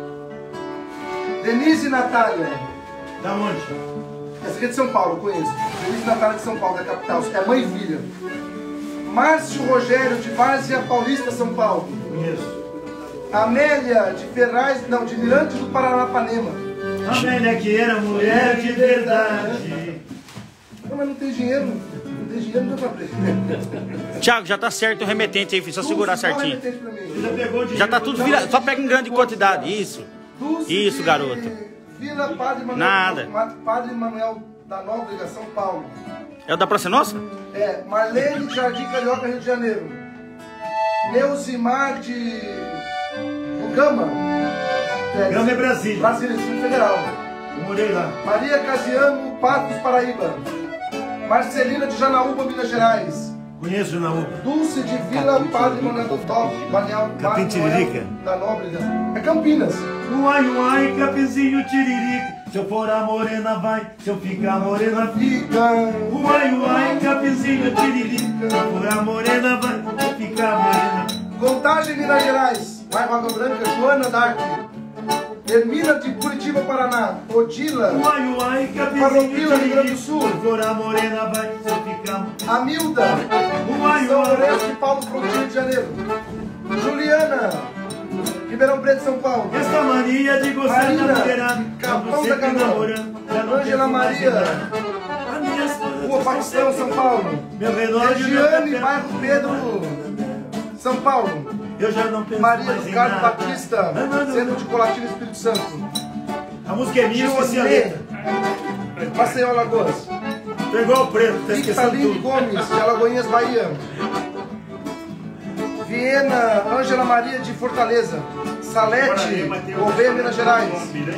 Denise Natália. Da onde? Essa aqui é de São Paulo, conheço. Denise Natália de São Paulo, da capital. É mãe e filha. Márcio Rogério, de Várzea Paulista, São Paulo. Conheço. Amélia, de Ferraz, não, de Mirante do Paranapanema. Amélia, que era mulher de verdade. Não, mas não tem dinheiro. Não tem dinheiro, não dá pra ver. Tiago, já tá certo o remetente aí, filho. Só segurar certinho. Você já pegou dinheiro? Já tá tudo virado. Só pega em grande quantidade. Isso. Dulce Isso, de garoto. Vila Padre Manuel, Nada. Padre Manuel da Nóbrega, São Paulo. É o da Praça Nossa? É, Marlene de Jardim Carioca, Rio de Janeiro. Neusimar de do Gama. É, Gama é Brasília. Brasília, Distrito Federal. Eu morei lá. Maria Casiano, Patos, Paraíba. Marcelina de Janaúba, Minas Gerais. Conheço na U P A. Dulce de Vila Padre Manuel do Top, Balneário Capim Tiririca. da Nóbrega. É Campinas. Uai, uai, capizinho tiririca. Se eu for a morena vai, se eu ficar morena fica. Fica. Uai, uai, capizinho tiririca. Se eu for a morena vai, se eu ficar morena. Contagem, Minas Gerais. Bairro Água Branca, Joana Dark. Hermina de Curitiba, Paraná. Odila. Uai, uai, capizinho Farroupilha, Rio Grande do tiririca. Sul. Se eu for a morena vai, se eu ficar. Amilda. Uai, São uai. Lourenço de Paulo Fronte, Rio de Janeiro. Juliana. Ribeirão Preto, São Paulo. Essa mania de gostar Marina, da mulherada. Capão Quando da sempre Canoa. namorando, já não Ângela penso mais em Maria. nada. A minha esposa Rua Paquistão, São Paulo. Meu relógio, meu Regiane, café. bairro Pedro, São Paulo. Eu já não penso Maria mais do em Carmo nada. Batista, Não, não, não. Centro de Colatina, Espírito Santo. A música é minha, esqueci a letra. Maceió, Alagoas. Tô igual o preto, tá esquecendo Victaline tudo. Gomes, de Alagoinhas, Bahia. Viena, Ângela Maria, de Fortaleza. Salete, Gouveia, Minas Gerais.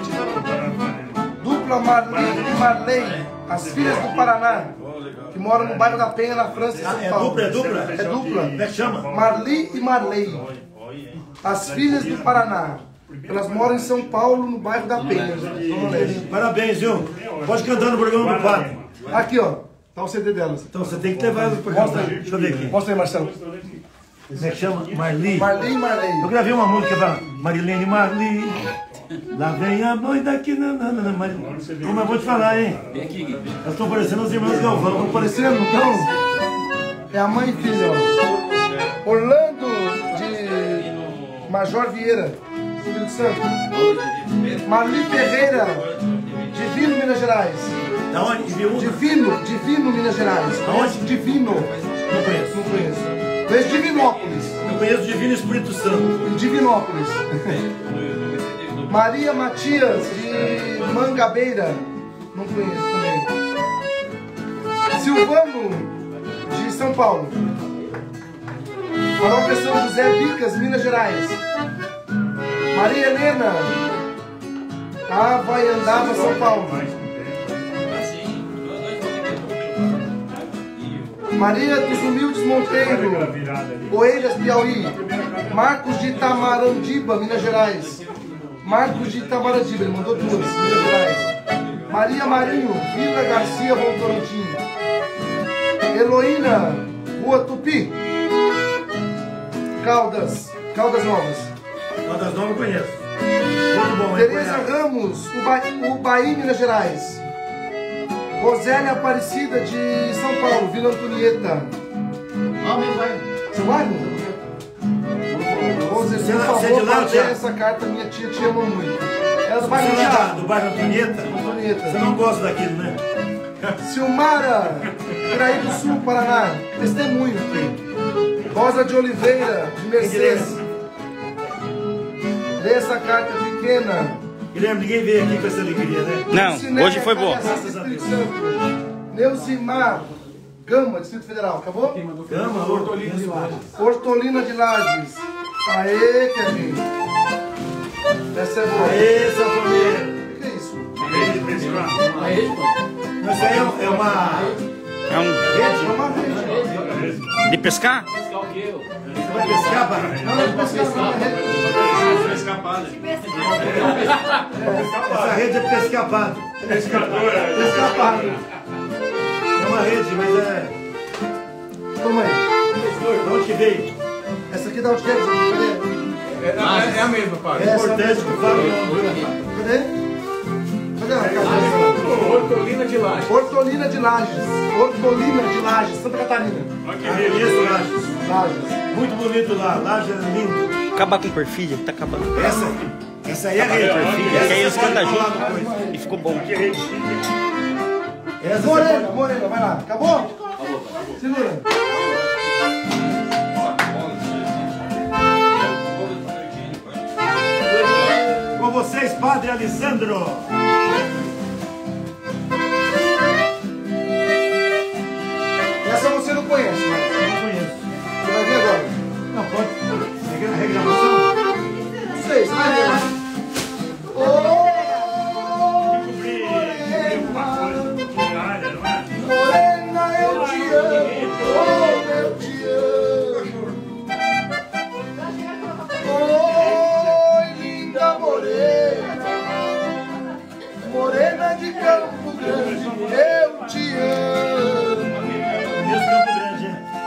Dupla Marli e Marley, as filhas do Paraná, que moram no bairro da Penha, na França e São É Paulo. dupla, é dupla? É dupla. Como é que chama? Marli e Marley, as filhas do Paraná. Elas moram em São Paulo, no bairro da Penha, Zona Leste. Parabéns, viu? Pode cantar no programa do Pato. Aqui, ó, tá o C D delas. Então você tem que levar elas pra cantar. Deixa eu ver aqui. Mostra aí, Marcelo. Como é que chama? Marli. Marli e Marley. Eu gravei uma música pra Marilene Marli. Lá vem a noite aqui. Nanana, Marli. Como eu vou te falar, hein? Elas estão parecendo as irmãs Galvão. Estão parecendo, então? É a mãe e filha, ó. Orlando de Major Vieira, Espírito Santo. Marli Ferreira, Divino, Minas Gerais. Da onde? Viúva? Divino, Divino, Minas Gerais. Aonde? Divino. Não conheço. Não conheço. Conheço Divinópolis. Eu conheço Divino Espírito Santo. Divinópolis. Maria Matias, de Mangabeira. Não conheço também. Silvano, de São Paulo. Paróquia São José Vicas, Minas Gerais. Maria Helena, Havaiandava, São Paulo. Maria dos Humildes Monteiro, Oeiras, Piauí. Marcos de Itamarandiba, Minas Gerais. Marcos de Itamarandiba, ele mandou duas, Minas Gerais. Maria Marinho, Vila Garcia, Votorantim. Heloína, Rua Tupi. Caldas, Caldas Novas. Caldas Novas eu conheço. Muito bom, hein? Tereza Ramos, Uba- Ubaí, Minas Gerais. Rosélia Aparecida, de São Paulo, Vila Antonieta. Seu bairro? Rose, Você por é- você é de favor, lá, guarde Thiago? essa carta, minha tia te ama muito. Ela é do bairro Você é lá Thiago. do bairro Antonieta? Antonieta. Você não gosta daquilo, né? Silmara, Piraí do Sul, Paraná. Testemunho aqui. Rosa de Oliveira, de Mercedes. Lê essa carta pequena. Guilherme, ninguém veio aqui com essa alegria, né? Não, Cineia, hoje foi bom. Cariacica, Espírito Santo. Neusimar Gama, Distrito Federal. Acabou? Gama, Hortolina de Lages. Hortolina de Lages. Aê, Kevin. Essa é boa. Aê, sanfoneiro. O que é isso? Mas isso aí é, é uma É um rede? É uma rede. de pescar? Você vai pescar, barra? Não, não é pescar, não é rede. Essa rede é pescapado. Escapado. É uma rede, mas é... Toma aí. De onde que veio? aqui, dá onde quer. Cadê? É, é, é a mesma, pai. É importante que fala. Cadê? Cadê a casa? Hortolina de Lages. Hortolina de Lages. Hortolina de Lages, Santa Catarina. Olha que beleza, Lages. Lages. Muito bonito lá, Lages é lindo. Acabar com perfilha, tá acabando. Essa, essa aí é rede. Perfilha, que aí eles cantam junto junto. e ficou bom. Essa Morena, Morena, vai lá. Acabou? Acabou, acabou. Segura. Com vocês, Padre Alessandro. Essa você não conhece, mas Não conheço. você vai ver agora. Não, pode. Regra- Regravação? Não sei, você vai ver. Descobri alguma coisa. Itália, não é? Morena, eu te amo. Oh, eu te amo. Oi, linda morena. Morena de Campo Grande, eu te amo. Mesmo Campo Grande,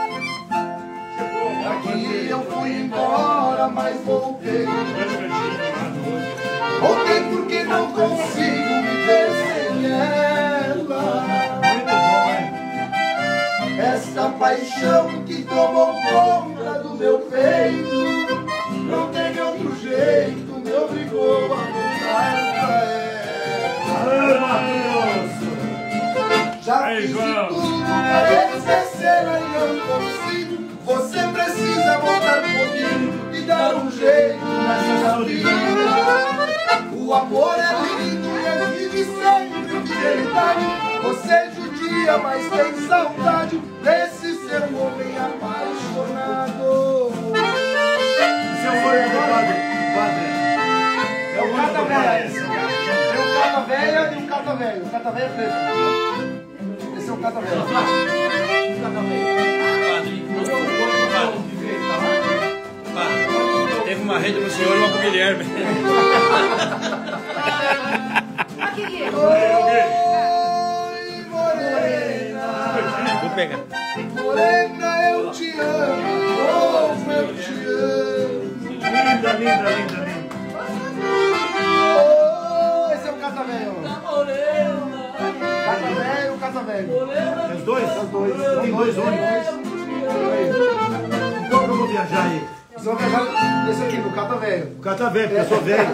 é. Aqui eu fui embora, mas voltei. Voltei porque não consigo me ver sem ela. Muito bom, hein? Essa paixão que tomou conta do meu peito não teve outro jeito, me obrigou a voltar pra ela. Mato Já Aí, fiz de João. tudo pra esquecê-la e não consigo. Você precisa voltar comigo e dar um jeito nessa vida. O amor é lindo e eu vive sempre fidelidade. Você judia, mas tem saudade desse seu homem apaixonado. Seu olho do padre. Padre. É o cata velha esse. Tem o cata velha e o cata velho. O cata velho é preto. Esse é o cata velho. Teve uma rede pro senhor e uma pro Guilherme. Aqui, Oi, morena. Vou pegar. Morena, eu te amo. Oh, eu te amo. Linda, linda, linda, linda. Oh, esse é o cata velho. Cata velho, cata velho. Tem os dois? Os dois. Tem dois ônibus. Então eu vou viajar aí. Vocês vão viajar nesse aqui, no cata velho. O Cata Velho, porque eu sou velho.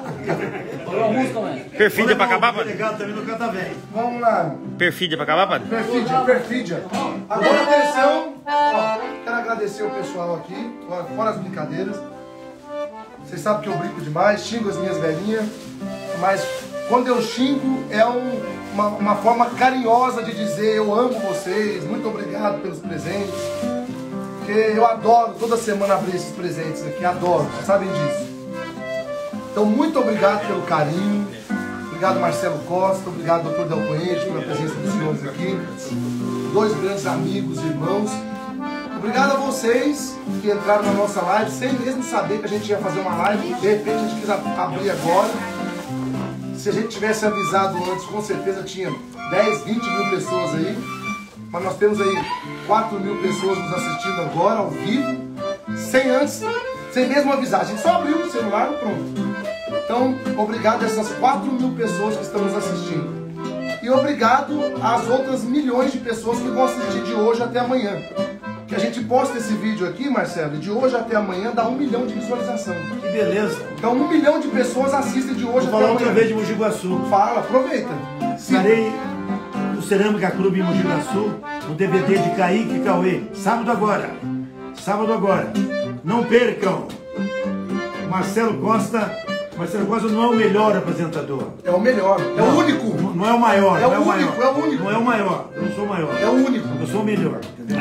Perfídia pra acabar, padre? Legal também no Cata Velho. Vamos lá. Perfídia pra acabar, padre? Perfídia, perfídia. Agora atenção. Ó, quero agradecer o pessoal aqui, fora, fora as brincadeiras. Vocês sabem que eu brinco demais, xingo as minhas velhinhas, mas quando eu xingo é um, uma, uma forma carinhosa de dizer eu amo vocês, muito obrigado pelos presentes. Porque eu adoro toda semana abrir esses presentes aqui, adoro, vocês sabem disso. Então, muito obrigado pelo carinho. Obrigado, Marcelo Costa. Obrigado, doutor Del Puente, pela presença dos senhores aqui. Dois grandes amigos, irmãos. Obrigado a vocês que entraram na nossa live, sem mesmo saber que a gente ia fazer uma live. De repente, a gente quis abrir agora. Se a gente tivesse avisado antes, com certeza tinha dez, vinte mil pessoas aí. Mas nós temos aí quatro mil pessoas nos assistindo agora, ao vivo. Sem antes, sem mesmo avisar. A gente só abriu o celular e pronto. Então, obrigado a essas quatro mil pessoas que estão nos assistindo. E obrigado às outras milhões de pessoas que vão assistir de hoje até amanhã. Que a gente posta esse vídeo aqui, Marcelo, e de hoje até amanhã dá um milhão de visualização. Que beleza. Então, um milhão de pessoas assistem de hoje Vou até falar amanhã. outra vez de Mogi Guaçu. Fala, aproveita. Sim. Estarei no Cerâmica Clube em Mogi Guaçu, no D V D de Kaique e Cauê. Sábado agora. Sábado agora. Não percam. Marcelo Costa. Marcelo Costa não é o melhor apresentador. É o melhor, é Não, o único. Não, não é o maior. É não o é o único, maior. é o único. Não é o maior. Eu não sou o maior. É o único. Eu sou o melhor. Entendeu?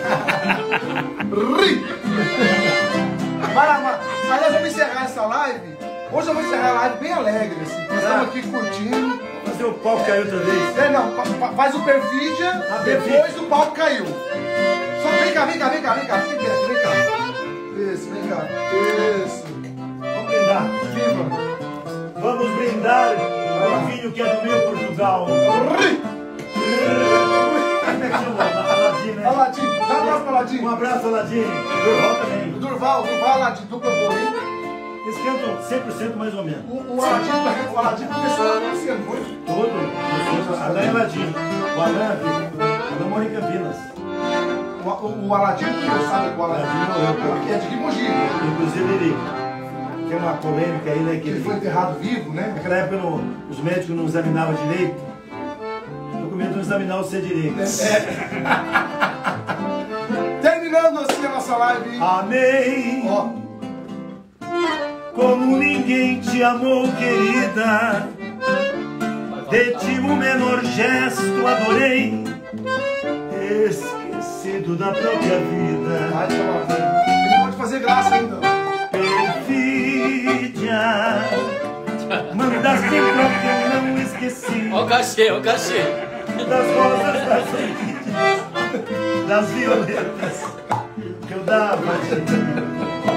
Ri. Vai lá, mas, aliás, vamos encerrar essa live. Hoje eu vou encerrar a live bem alegre, assim. Nós estamos aqui curtindo. Fazer o pau cair outra vez. É, não, fa- fa- faz o perfídia, Ah, depois perfídia. o palco caiu. Só vem cá, vem cá, vem cá, vem cá. Fica quieto, vem cá. Isso, vem cá. Isso. Vamos brindar. Viva. Vamos brindar o vinho que é do meu Portugal. Ri. Aladim, né? Aladim, dá um abraço pra Aladim. Um abraço, Aladim. Durval também. Durval. Durval, Durval lá de dupla boa, hein? Eles cantam cem por cento mais ou menos. O, o Aladim, o Aladim começou a conhecer, não foi? Todo. Alain Aladim. O Alain, Alain mora em Campinas. O, o, o Aladim, eu sabe o Aladim, que é de Mogi. Inclusive ele tem uma polêmica aí, né? Que ele foi enterrado vivo, né? Naquela época no, os médicos não examinavam direito. Eu com medo de examinar o ser direito. É. Terminando assim a nossa live. Amém. Ó. Como ninguém te amou, querida, de ti o menor gesto adorei, esquecido da própria vida. Ai, ele pode fazer graça ainda. Perfídia, mandaste pra que eu não esqueci. Ó o cachê, ó o cachê. Das rosas, das orquídeas, das violetas que eu dava de mim.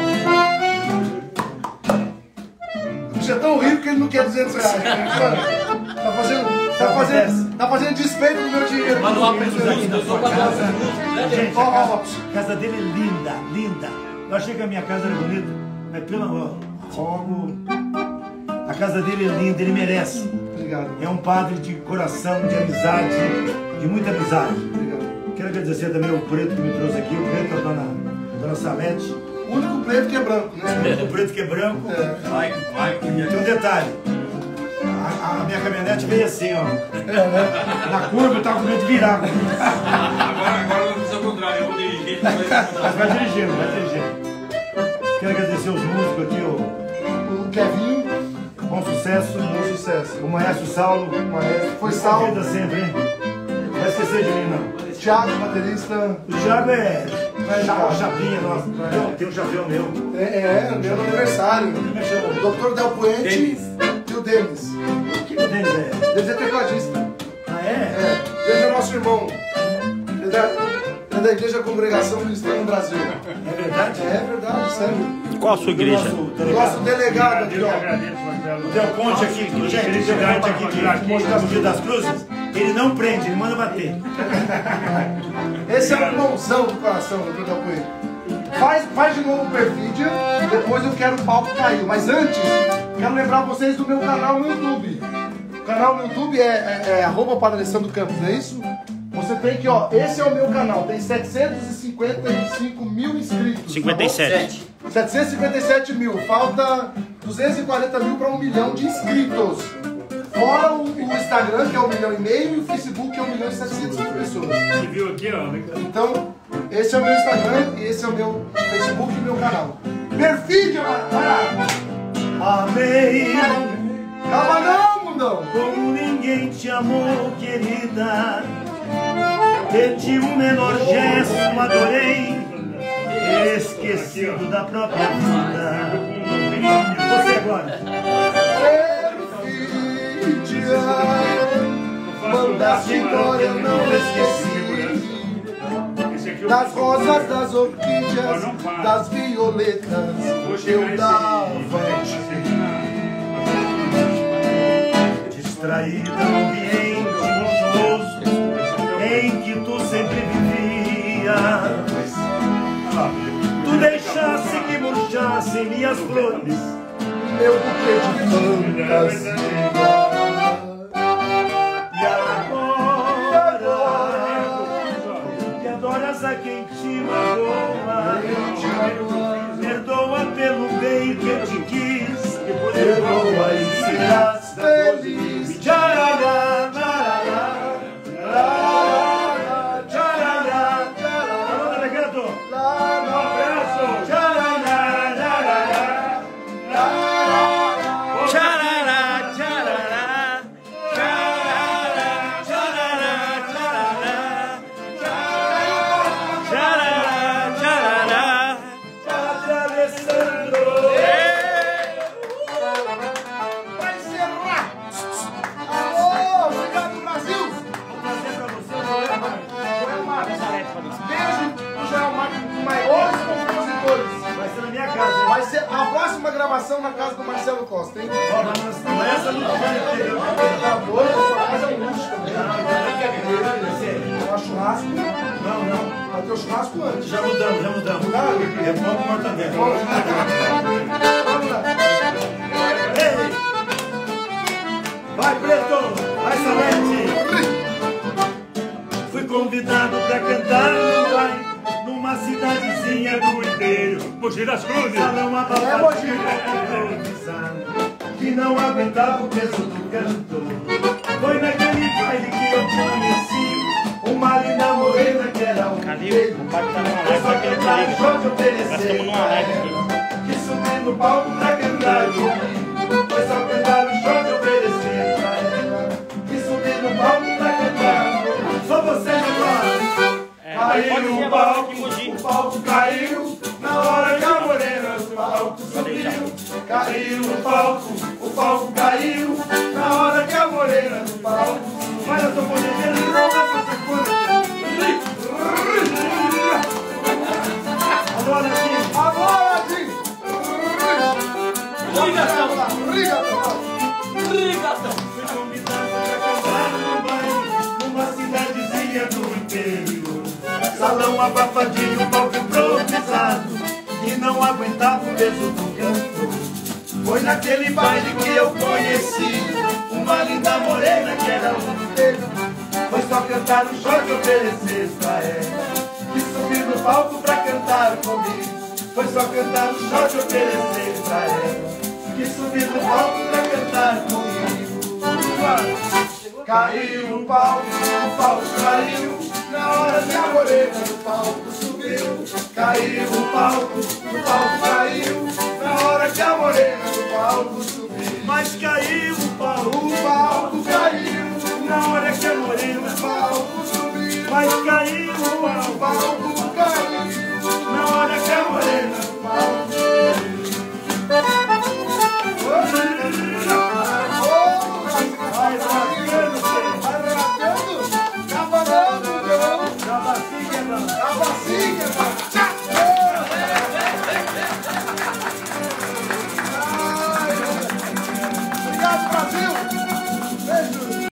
Isso é tão rico que ele não quer duzentos reais. Tá fazendo, tá fazendo, tá fazendo despeito do meu dinheiro. Mas não há preço justo, eu sou quadrado justo, né, gente? A casa, a casa dele é linda, linda. Eu achei que a minha casa era bonita, mas pelo amor, fogo. A casa dele é linda, ele merece. Obrigado. É um padre de coração, de amizade, de muita amizade. Obrigado. Quero agradecer também ao preto que me trouxe aqui, o preto, a dona, dona Salete. O único preto que é branco, né? O preto que é branco. É. Vai, vai. Tem um detalhe. A, a minha caminhonete veio assim, ó. É, né? Na curva eu tava com medo de virar. Agora, agora eu vou fazer o contrário, eu vou dirigir. Mas vai dirigindo, vai dirigindo. Quero agradecer os músicos aqui, o, O Kevinho, bom sucesso. bom sucesso. O Maestro Saulo. O Maestro foi Me Saulo. convida sempre, hein? Não vai esquecer de mim, não. Thiago, baterista. O Thiago é Thiago. uma chapinha nossa. Tem um chapéu meu. É, é, meu aniversário. Como é que chama? O doutor Del Puente e o Denis. O que o Denis é? Denis é tecladista. Ah, é? É, Denis é nosso irmão. Ele é da, ele é da Igreja Congregação Cristã no Brasil. É verdade? É verdade, sério. Qual a sua igreja? Nosso delegado aqui, Eu ó. agradeço, Marcelo. O Del Ponte aqui, que tinha aquele Del Ponte aqui que mostrava o Dia das Cruzes, ele não prende, ele manda bater. Esse é um irmãozão do coração, doutor Del Puente. Faz, faz de novo o perfídia, depois eu quero o palco cair. Mas antes, quero lembrar vocês do meu canal no YouTube. O canal no YouTube é, é, é arroba Padre Alessandro Campos, não é isso? Você tem que, ó, esse é o meu canal, tem setecentos e cinquenta e cinco mil inscritos. cinquenta e sete. setecentos e cinquenta e sete mil, falta duzentos e quarenta mil para um milhão de inscritos. Fora o, o Instagram, que é um milhão e meio, e o Facebook, que é um milhão e setecentos mil pessoas. Você viu aqui, ó? Então, esse é o meu Instagram, e esse é o meu Facebook e meu canal. Perfídia, para! Amém. Calma não, mundão! Como ninguém te amou, querida, de ti o menor gesto adorei, esquecido da própria vida. Você agora. Perfídia, mandaste embora, eu não esqueci. Esse aqui eu Das rosas, das orquídeas, das violetas, eu dava Distraída no ambiente gostoso em que tu sempre vivias, tu deixasse que murchassem minhas flores, meu buquê de fantasia. e agora que adoras a quem te magoa, perdoa pelo bem que eu te quis, perdoa e serás Feliz. Tcharará, tcharará, tcharará, tcharará, tcharará. Alô, delegado! Um abraço! Tcharará, tcharará, tcharará. Tcharará, tcharará, tcharará, tcharará, tcharará, tcharará, tcharará. Padre Alessandro! Vai encerrar! Alô, obrigado, Brasil! Vou trazer pra você o Joel Marcos. Joel Marcos. Beijo pro Joel Marcos, um dos maiores compositores. Vai ser na minha casa, hein? Vai ser a próxima gravação na casa do Marcelo Costa, hein? Ó, mas não é essa luta que ele Tá doido? A sua casa é um luxo também. teve. Tem um churrasco. Não, não. Vai ter o churrasco antes. Já mudamos, já mudamos. sabe? É pão com mortadela. Vamos lá. Ei! Vai, Preto! Vai, Salete! Fui convidado pra cantar no baile numa cidadezinha do Ribeiro. Mogi das Cruzes. Salão abafadinho, que não aguentava o peso do cantor. Foi naquele baile que eu conheci uma linda morena que era um Calil, o pai tá numa live, só que ele tá ligado. Nós estamos numa live aqui. Que subir no palco pra cantar comigo. Foi só cantar o show que oferecer pra ela. Que subir no palco pra cantar comigo. Só você agora. É, pode Caiu ser o agora palco, aqui, Mogi. o palco caiu. Na hora que a morena do palco subiu. Caiu o palco, o palco caiu. Na hora que a morena do palco subiu. Olha, eu tô podendo de novo essa coisa. Agora sim. Agora sim! Ligação. Ligação! Ligação. Fui convidado pra cantar no baile numa cidadezinha do interior. Salão abafadinho, palco improvisado, que não aguentava o peso do cantor. Foi naquele baile que eu conheci uma linda morena que era um beijo. Foi só cantar o show que oferecer pra ela. Que subir no palco pra cantar comigo. Foi só cantar o show que oferecer pra ela. Que subir no palco pra cantar comigo. Caiu o palco, o palco caiu. Na hora que a morena do palco subiu. Caiu o palco, o palco caiu. Na hora que a morena do palco subiu. Mas caiu o palco, o palco caiu. Na hora que a morena do palco